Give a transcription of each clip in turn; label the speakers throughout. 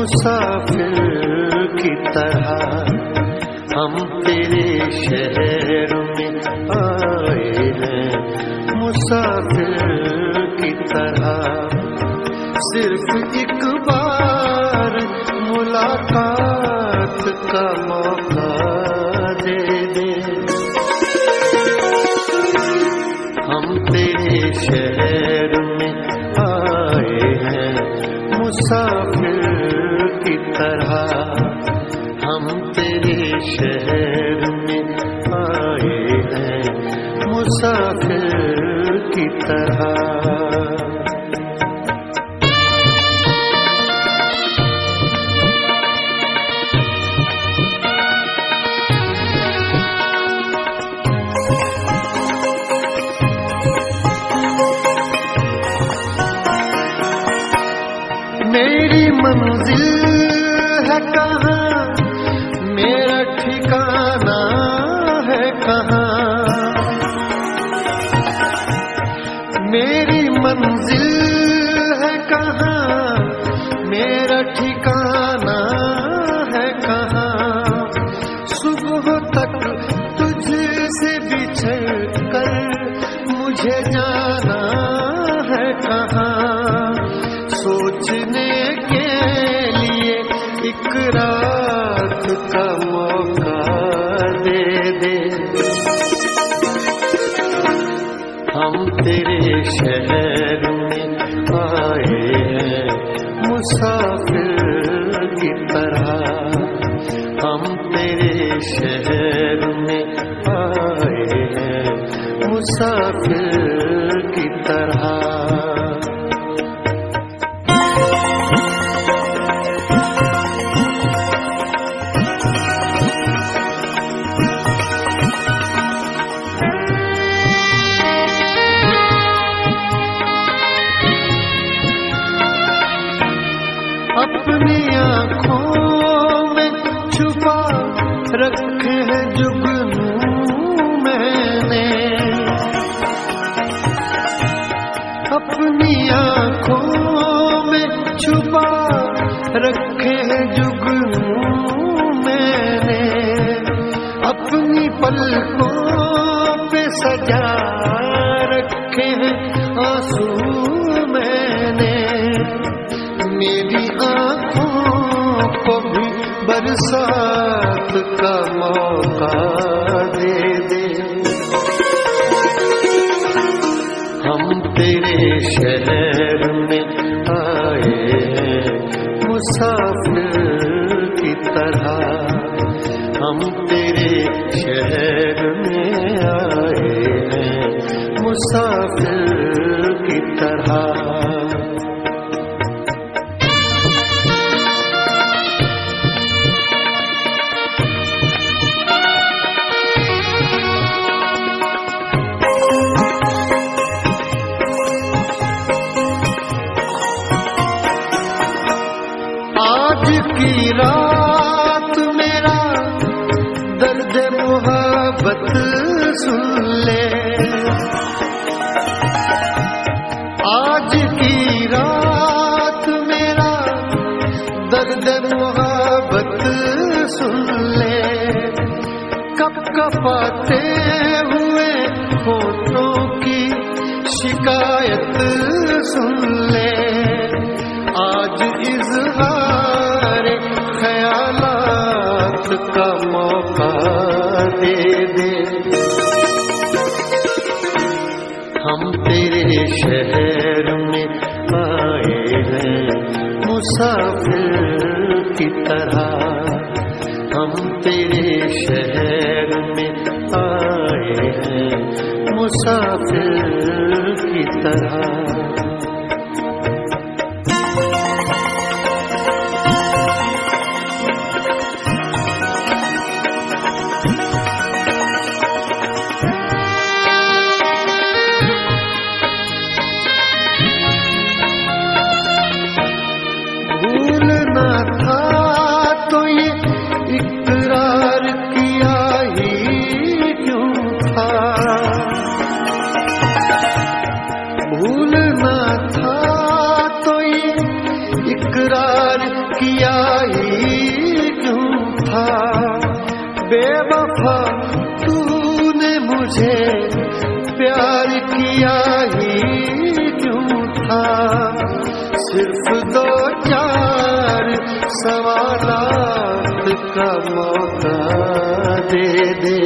Speaker 1: मुसाफिर की तरह हम तेरे शहर में आए हैं, मुसाफिर की तरह सिर्फ एक बार मुलाकात का मौका दे दे। हम तेरे शहर में आए हैं, मुसाफिर की तरह हम तेरे शहर में आए हैं, मुसाफिर की तरह। मेरी मंजिल है कहाँ, मेरा ठिकाना है कहाँ। मेरी मंजिल है कहाँ, मेरा ठिकाना है कहाँ। सुबह तक तुझसे बिछड़ कर मुझे जाना है कहाँ। सोचने के लिए एक रात का मौका दे दे। हम तेरे शहर में आए हैं, मुसाफिर की तरह हम तेरे शहर में आए हैं, मुसाफिर की तरह। अपनी आँखों में छुपा रखे है जुगनू मैंने। अपनी आँखों में छुपा रखे है जुगनू मैंने। अपनी पलकों पे सजा रखे हैं आंसू मैंने। मेरी आँखों को भी बरसात का मौका दे दे। हम तेरे शहर में आए हैं, मुसाफिर की तरह हम तेरे शहर में आए हैं, मुसाफिर की तरह। आज की रात मेरा दर्द मोहब्बत सुन ले। आज की रात मेरा दर्द मोहब्बत सुन ले। कपकपाते हुए होठों की शिकायत सुन ले। आज इज़हार ख्यालात का मौका दे दे। हम तेरे शहर में आए हैं, मुसाफिर की तरह हम तेरे शहर में आए हैं, मुसाफिर की तरह। भूलना था तो ये इकरार किया ही क्यों था। भूलना था तो ये इकरार किया ही क्यों था, बेवफा तूने मुझे प्यार किया ही क्यों था। सिर्फ दो चार सवालात का मौका दे दे,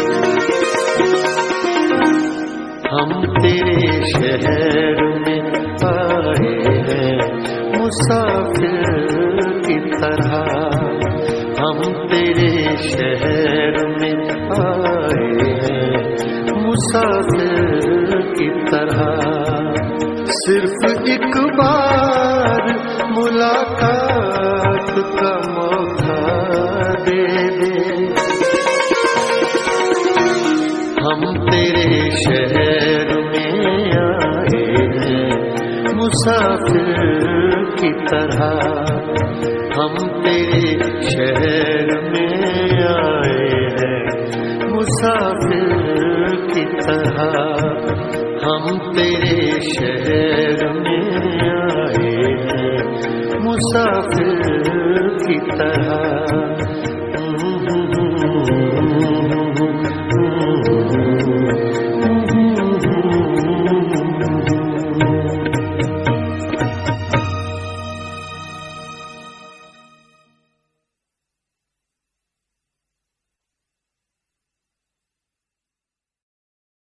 Speaker 1: हम तेरे शहर में आए हैं मुसाफिर की तरह, हम तेरे शहर में आए हैं मुसाफिर की तरह। सिर्फ एक बार मुलाकात का मौका दे दे, हम तेरे शहर में आए हैं मुसाफिर की तरह, हम तेरे शहर में आए हैं मुसाफिर की तरह, हम तेरे शहर में आए हैं मुसाफिर की तरह।